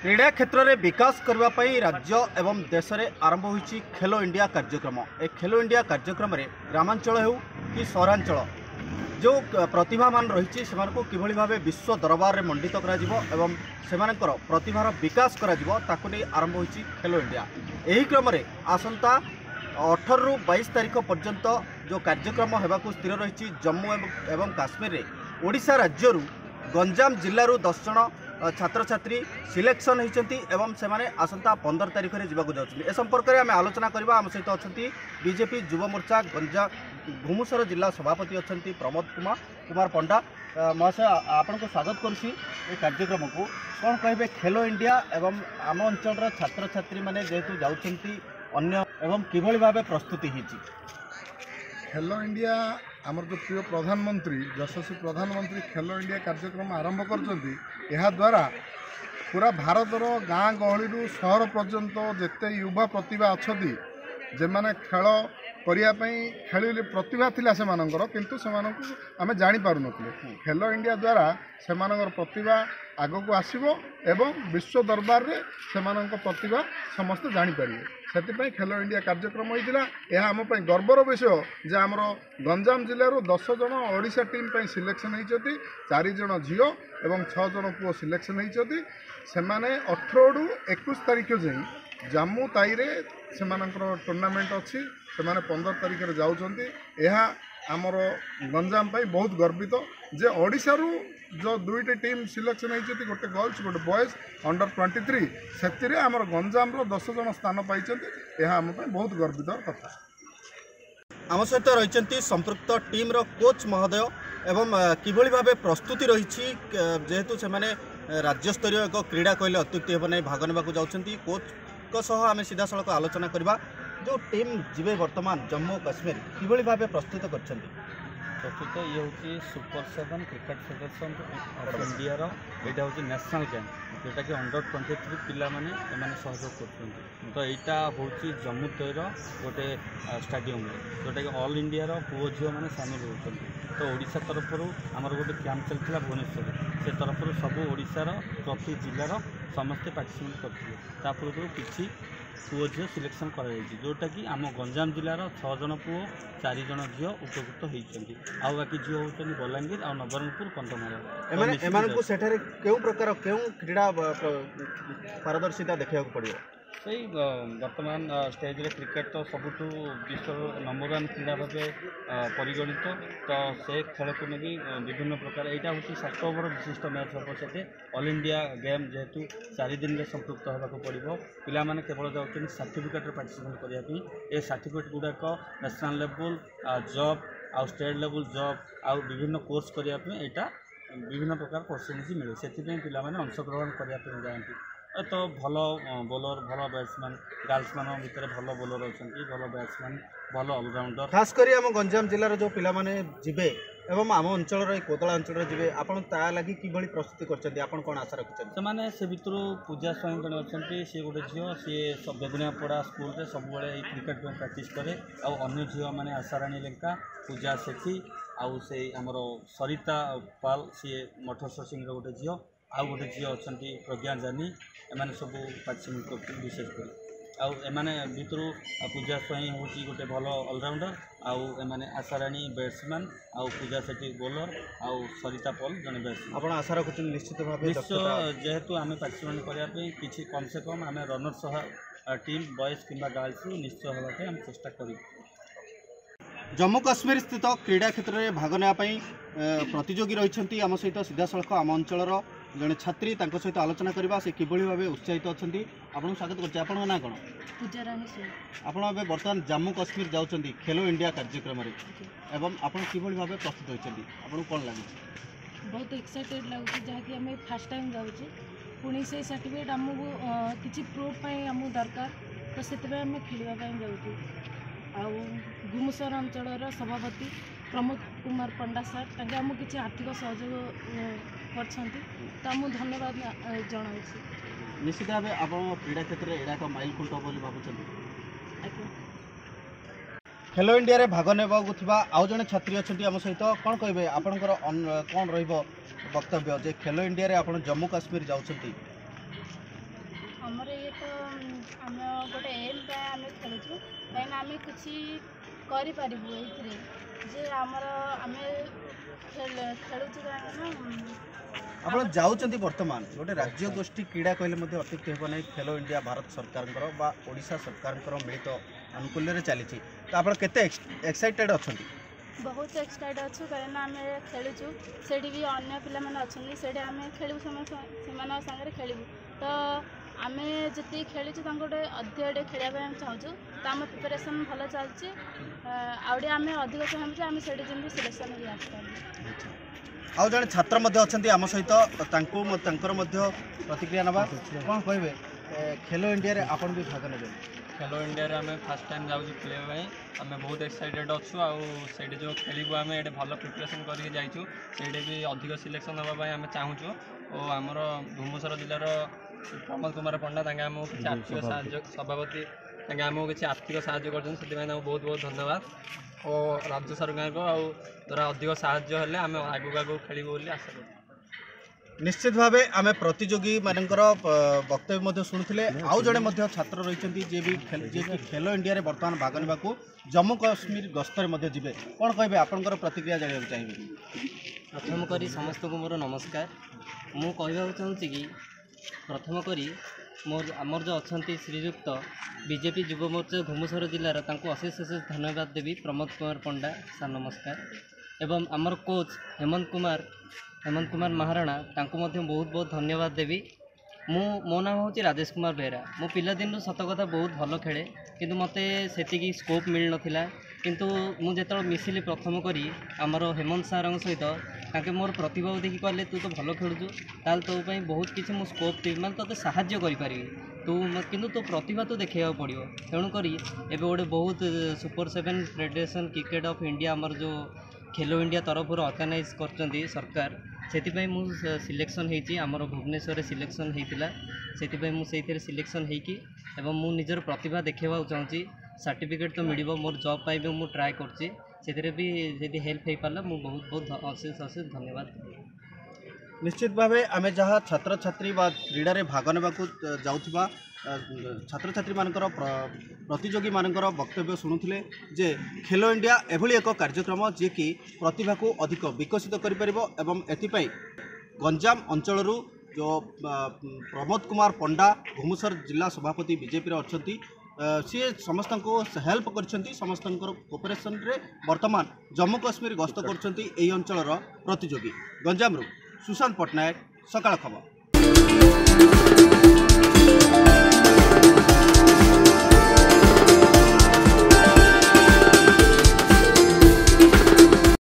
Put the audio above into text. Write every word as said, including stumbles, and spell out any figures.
क्रीड़ा क्षेत्र में विकास करने राज्य एवं देश में आरंभ होती खेलो इंडिया कार्यक्रम। ए खेलो इंडिया कार्यक्रम में ग्रामांचल हो कि सहरांचल जो प्रतिभामान रही कि भाव विश्व दरबार में मंडित कर प्रतिभार विकास नहीं आरंभ होती खेलो इंडिया। यही क्रम में आसंता अठर रु बाईस तारीख पर्यंत जो कार्यक्रम होगा स्थिर रही जम्मू एवं काश्मीर में ओडिशा राज्य गंजाम जिलूर दस जन छात्र छात्री सिलेक्शन होती से आसंता पंदर तारीख में जावाक जाऊँ। ए संपर्क में आम आलोचना करवा आम सहित अच्छा बीजेपी युव मोर्चा गंजाम भुवनेश्वर जिला सभापति अच्छा प्रमोद कुमार कुमार पंडा महाशय आपण को स्वागत करुँची कार्यक्रम को कौन कहे खेलो इंडिया एवं आम अंचल छात्र छात्री मैंने जेहेतु जाऊँगी अन्य एवं किभली भाव प्रस्तुति होती खेलो इंडिया आमर जो प्रिय प्रधानमंत्री यशस्वी प्रधानमंत्री खेलो इंडिया कार्यक्रम आरंभ कर द्वारा पूरा भारतर गाँ गहली सहर पर्यंत जिते युवा प्रतिभा अच्छा जे मैंने खेल करने खेल प्रतिभा थिला से मानकर किंतु से आम जानी पारु नथिले। खेलो इंडिया द्वारा से प्रतिभा आग को आसो एवं विश्व दरबार रे से प्रतिभा समस्त जापर से खेलो इंडिया कार्यक्रम होता यह आम गर्वर विषय जे आमर गंजाम जिलूर दस जन ओडिशा टीम पर सिलेक्शन होती चार जन झील एवं छः जन पुओ सिलेक्शन होती से अठर रु इक्कीस तारीख जाए जम्मू ताई रे से टूर्नामेंट अच्छी से पंद्रह तारीख में जाऊँच यह आमर गंजाम बहुत गर्वित जे ओडिशा रु जो दुईट टीम सिलेक्शन होती गोटे गर्ल्स गोटे बॉयज अंडर ट्वेंटी थ्री से आमर गंजाम दस जन स्थान पाई यह आम बहुत गर्वित कथा। आम सहित रही संपृक्त टीम रो कोच महोदय एवं किभली भाव प्रस्तुति रही जेहेतु से राज्यस्तरीय एक क्रीड़ा कहले अत्युक्ति हेब नहीं भाग नेबाक जाउछंती कोच आम सीधा सड़क आलोचना करवा जो टीम जीवे वर्तमान जम्मू काश्मीर किभली भाव प्रस्तुत कर प्रस्तुत ये हूँ super seven cricket federation of India यहाँ हूँ नेशनल गेम जोटा कि अंडर ट्वेंटी थ्री पिला माने सहयोग कर तो यहाँ हूँ जम्मू तैर गोटे स्टाडियम जोटा कि ऑल इंडिया पुओ झील मैंने सामिल होती तो ओडिशा तरफ आमर गोटे कैंप चलता भुवनेश्वर से तरफ सब ओडिशार प्रति जिलार समस्ते पार्टिसिपेट करते पूर्व किसी पुओ झील सिलेक्शन कराई जोटा कि आम गंजाम जिलार छः जन पुओ चार जन झील उपकृत होती आउ बाकी झील होती बलांगीर आ नवरंगपुर कंधमाल क्यों प्रकार क्यों क्रीड़ा पारदर्शिता देखा पड़ो से वर्तमान स्टेज रे क्रिकेट तो सबुठ विश्व नंबर वन क्रीड़ा भाव परिगणित तो से खेल को नहीं विभिन्न प्रकार यहाँ हूँ सात ओवर विशिष्ट मैच हम से ऑल इंडिया गेम जेहेतु चार दिन में संपृक्त होगा पड़ो पिला केवल जाऊँ सर्टिफिकेट पार्टिसिपेट करने ये सर्टिफिकेट गुड़ाक नेशनल लेवल जॉब आउ स्टेट लेवल जॉब आउ विभिन्न कोर्स करने यहाँ विभिन्न प्रकार पर्सेंटेज मिले से पिला अंशग्रहण करने जाती तो भल बोलर भल बैट्समैन गर्ल्स मान भितर भल बोलर अच्छा भल बैट्समैन भल ऑलराउंडर खास कर आम गंजाम जिलार जो पिला माने जिबे एवं आम अंचल कोदला अंचल जी आपन ता लगी किभली प्रस्तुति करछन्ती आपन कोन आशा रखछन्ती से माने से भितर पूजा स्वयं जन अच्छा सी गोटे झील सी सब बेगुनियापड़ा स्कूल रे सब बेले क्रिकेट प्रैक्टिस करे आ अन्य झील माने आशाराणी लेंका पूजा सेठी आउ से आमर सरिता पाल सी मठेश्वर सिंह गोटे झील आउ गोटे झील अच्छा प्रज्ञा जानी एम सब पार्टिसिपेट कर विशेष कर आउ एम भितर पूजा स्वयं हूँ गोटे भल ऑलराउंडर आउ एम आशाराणी बैट्समैन आउ पूजा सेठी बोलर आउ सरिता पॉल जड़े बैट्समैन आप आशा रखुच निश्चित भाव निश्चय जेहेतु आम पार्टिसिपेट करने किसी कम से कम आम रनर सह टीम बॉयज किंबा गर्ल्स निश्चय होगा आम चेष्टा करूँ। जम्मू काश्मीर स्थित क्रीड़ा क्षेत्र में भाग नापी प्रतियोगी रही आम सहित सीधा सड़क आम अंचल जड़े छात्री सहित आलोचना करवा से किभली भाव उत्साहित अच्छा आपको स्वागत करते आप ना कौन आप बर्तमान जम्मू काश्मीर जाऊँच खेलो इंडिया कार्यक्रम एवं आप किभली भाव प्रस्तुत होती आपको कौन लगे बहुत एक्साइटेड लगुच जहाँकि आम फास्ट टाइम जाऊँ पुणी से सर्टिफिकेट आमको किसी प्रूफ आम दरकार तो से आम खेलवाई जाऊँ आउ भुवनेश्वर अंचल सभापति प्रमोद कुमार पंडा सर ताकि आमको किसी आर्थिक सहयोग कर धन्यवाद जनाऊँ। निश्चित भाव आप क्रीड़ा क्षेत्र में एक माइल खुंट भावुं खेलो इंडिया रे भाग नेबा आउ जड़े छात्री अच्छा आम सहित कौन कहे आपंकर कौन रवक्तव्य जे खेलो इंडिया रे आप जम्मू काश्मीर जाऊँच ଆମର ଇଏ ତ ଆମେ ଗୋଟେ ଏମ୍ ପାଇଁ ଆମେ ଖେଳୁଛୁ କାହିଁକିନା ଆମେ କିଛି କରିପାରିବୁ ଏଇଥିରେ ଯେ ଆମର ଆମେ ଖେଳୁଛୁ କାହିଁକିନା ଆପଣ ଯାଉଛନ୍ତି ବର୍ତ୍ତମାନ ଗୋଟେ ରାଜ୍ୟ ଗୋଷ୍ଠୀ କ୍ରୀଡ଼ା କହିଲେ ମଧ୍ୟ ଅତ୍ୟୁକ୍ତି ହେବ ନାହିଁ। ଖେଲୋ ଇଣ୍ଡିଆ ଭାରତ ସରକାରଙ୍କର ବା ଓଡ଼ିଶା ସରକାରଙ୍କର ମିଳିତ ଆନୁକୂଲ୍ୟରେ ଚାଲିଛି, ତ ଆପଣ କେତେ ଏକ୍ସାଇଟେଡ୍ ଅଛନ୍ତି? ବହୁତ ଏକ୍ସାଇଟେଡ୍ ଅଛୁ କାହିଁକିନା ଆମେ ଖେଳୁଛୁ, ସେଠି ବି ଅନ୍ୟ ପିଲାମାନେ ଅଛନ୍ତି, ସେଠି ଆମେ ଖେଳିବୁ, ସେମାନଙ୍କ ସାଙ୍ଗରେ ଖେଳିବୁ। ତ ଆମେ ଯେତିକି ଖେଳିଛୁ ତାଙ୍କୁ ଗୋଟେ ଅଧିକ ଟିକେ ଖେଳିବା ପାଇଁ ଆମେ ଚାହୁଁଛୁ, ତ ଆମ ପ୍ରିପାରେସନ୍ ଭଲ ଚାଲିଛି। ଆଉ ଟିକେ ଆମେ ଅଧିକ ଚାହିଁବୁ ଯେ ଆମେ ସେଠି ଯେମିତି ସିଲେକ୍ସନ୍ ବି ଆସିପାରିବୁ। ଆଉ ଜଣେ ଛାତ୍ର ମଧ୍ୟ ଅଛନ୍ତି ଆମ ସହିତ, ତାଙ୍କୁ ତାଙ୍କର ମଧ୍ୟ ପ୍ରତିକ୍ରିୟା ନେବା। କ'ଣ କହିବେ ଖେଲୋ ଇଣ୍ଡିଆରେ ଆପଣ ବି ଭାଗ ନେବେ? ଖେଲୋ ଇଣ୍ଡିଆରେ ଆମେ ଫାର୍ଷ୍ଟ ଟାଇମ୍ ଯାଉଛୁ ଖେଳିବା ପାଇଁ, ଆମେ ବହୁତ ଏକ୍ସାଇଟେଡ୍ ଅଛୁ। ଆଉ ସେଇଠି ଯେଉଁ ଖେଳିବୁ ଆମେ ଏଠି ଭଲ ପ୍ରିପାରେସନ୍ କରିକି ଯାଇଛୁ, ସେଇଠି ବି ଅଧିକ ସିଲେକ୍ସନ୍ ହେବା ପାଇଁ ଆମେ ଚାହୁଁଛୁ। ଓ ଆମର ଭୁବନେଶ୍ୱର ଜିଲ୍ଲାର ପ୍ରମୋଦ କୁମାର ପଣ୍ଡା ତାଙ୍କେ ଆମକୁ କିଛି ଆର୍ଥିକ ସାହାଯ୍ୟ ସଭାପତି ତାଙ୍କେ ଆମକୁ କିଛି ଆର୍ଥିକ ସାହାଯ୍ୟ କରିଛନ୍ତି, ସେଥିପାଇଁ ତାଙ୍କୁ ବହୁତ ବହୁତ ଧନ୍ୟବାଦ। ଓ ରାଜ୍ୟ ସରକାରଙ୍କ ଆଉ ଦ୍ୱାରା ଅଧିକ ସାହାଯ୍ୟ ହେଲେ ଆମେ ଆଗକୁ ଆଗକୁ ଖେଳିବୁ ବୋଲି ଆଶା କରୁଛୁ। ନିଶ୍ଚିତ ଭାବେ ଆମେ ପ୍ରତିଯୋଗୀ ମାନଙ୍କର ବକ୍ତବ୍ୟ ମଧ୍ୟ ଶୁଣୁଥିଲେ। ଆଉ ଜଣେ ମଧ୍ୟ ଛାତ୍ର ରହିଛନ୍ତି ଯିଏ ବି ଯିଏକି ଖେଲୋ ଇଣ୍ଡିଆରେ ବର୍ତ୍ତମାନ ଭାଗ ନେବାକୁ ଜମ୍ମୁ କାଶ୍ମୀର ଗସ୍ତରେ ମଧ୍ୟ ଯିବେ। କ'ଣ କହିବେ, ଆପଣଙ୍କର ପ୍ରତିକ୍ରିୟା ଜାଣିବାକୁ ଚାହିଁବେ? ପ୍ରଥମ କରି ସମସ୍ତଙ୍କୁ ମୋର ନମସ୍କାର। ମୁଁ କହିବାକୁ ଚାହୁଁଛି କି ପ୍ରଥମ କରି ମୋର ଆମର ଯେଉଁ ଅଛନ୍ତି ଶ୍ରୀଯୁକ୍ତ ବିଜେପି ଯୁବ ମୋର୍ଚ୍ଚା ଭୁବନେଶ୍ୱର ଜିଲ୍ଲାର, ତାଙ୍କୁ ଅଶେଷ ଅଶେଷ ଧନ୍ୟବାଦ ଦେବି। ପ୍ରମୋଦ କୁମାର ପଣ୍ଡା ସାର୍ ନମସ୍କାର। ଏବଂ ଆମର କୋଚ୍ ହେମନ୍ତ କୁମାର ହେମନ୍ତ କୁମାର ମହାରଣା, ତାଙ୍କୁ ମଧ୍ୟ ବହୁତ ବହୁତ ଧନ୍ୟବାଦ ଦେବି। ମୁଁ ମୋ ନାମ ହେଉଛି ରାଜେଶ କୁମାର ବେହେରା। ମୁଁ ପିଲାଦିନରୁ ସତ କଥା ବହୁତ ଭଲ ଖେଳେ, କିନ୍ତୁ ମୋତେ ସେତିକି ସ୍କୋପ୍ ମିଳିନଥିଲା। କିନ୍ତୁ ମୁଁ ଯେତେବେଳେ ମିଶିଲି ପ୍ରଥମ କରି ଆମର ହେମନ୍ତ ସାର୍ଙ୍କ ସହିତ, ତାଙ୍କେ ମୋର ପ୍ରତିଭାକୁ ଦେଖି କହିଲେ ତୁ ତ ଭଲ ଖେଳୁଛୁ, ତାହେଲେ ତୋ ପାଇଁ ବହୁତ କିଛି ମୁଁ ସ୍କୋପ୍ ଦେବି, ମାନେ ତୋତେ ସାହାଯ୍ୟ କରିପାରିବି, ତୁ କିନ୍ତୁ ତୋ ପ୍ରତିଭା ତୁ ଦେଖେଇବାକୁ ପଡ଼ିବ। ତେଣୁକରି ଏବେ ଗୋଟେ ବହୁତ super seven federation cricket of India ଆମର ଯେଉଁ ଖେଲୋ ଇଣ୍ଡିଆ ତରଫରୁ ଅର୍ଗାନାଇଜ୍ କରିଛନ୍ତି ସରକାର, ସେଥିପାଇଁ ମୁଁ ସିଲେକ୍ସନ୍ ହେଇଛି। ଆମର ଭୁବନେଶ୍ୱରରେ ସିଲେକ୍ସନ୍ ହେଇଥିଲା, ସେଥିପାଇଁ ମୁଁ ସେଇଥିରେ ସିଲେକ୍ସନ୍ ହେଇକି ଏବଂ ମୁଁ ନିଜର ପ୍ରତିଭା ଦେଖେଇବାକୁ ଚାହୁଁଛି। ସାର୍ଟିଫିକେଟ୍ ତ ମିଳିବ, ମୋର ଜବ୍ ପାଇଁ ବି ମୁଁ ଟ୍ରାଏ କରୁଛି, ସେଥିରେ ବି ଯଦି ହେଲ୍ପ ହେଇପାରିଲା ମୁଁ ବହୁତ ବହୁତ ଅଶେଷ ଅଶେଷ ଧନ୍ୟବାଦ। ନିଶ୍ଚିତ ଭାବେ ଆମେ ଯାହା ଛାତ୍ରଛାତ୍ରୀ ବା କ୍ରୀଡ଼ାରେ ଭାଗ ନେବାକୁ ଯାଉଥିବା ଛାତ୍ରଛାତ୍ରୀମାନଙ୍କର ପ୍ରତିଯୋଗୀମାନଙ୍କର ବକ୍ତବ୍ୟ ଶୁଣୁଥିଲେ ଯେ ଖେଲୋ ଇଣ୍ଡିଆ ଏଭଳି ଏକ କାର୍ଯ୍ୟକ୍ରମ ଯିଏକି ପ୍ରତିଭାକୁ ଅଧିକ ବିକଶିତ କରିପାରିବ ଏବଂ ଏଥିପାଇଁ ଗଞ୍ଜାମ ଅଞ୍ଚଳରୁ ଯେଉଁ ପ୍ରମୋଦ କୁମାର ପଣ୍ଡା ଭୁବନେଶ୍ୱର ଜିଲ୍ଲା ସଭାପତି ବିଜେପିର ଅଛନ୍ତି, सी समस्त हेल्प कर समस्त कोऑपरेशन रे वर्तमान जम्मू काश्मीर गस्त कर अंचल प्रतियोगी गंजाम सुशांत पट्टनायक सकाळ खबर।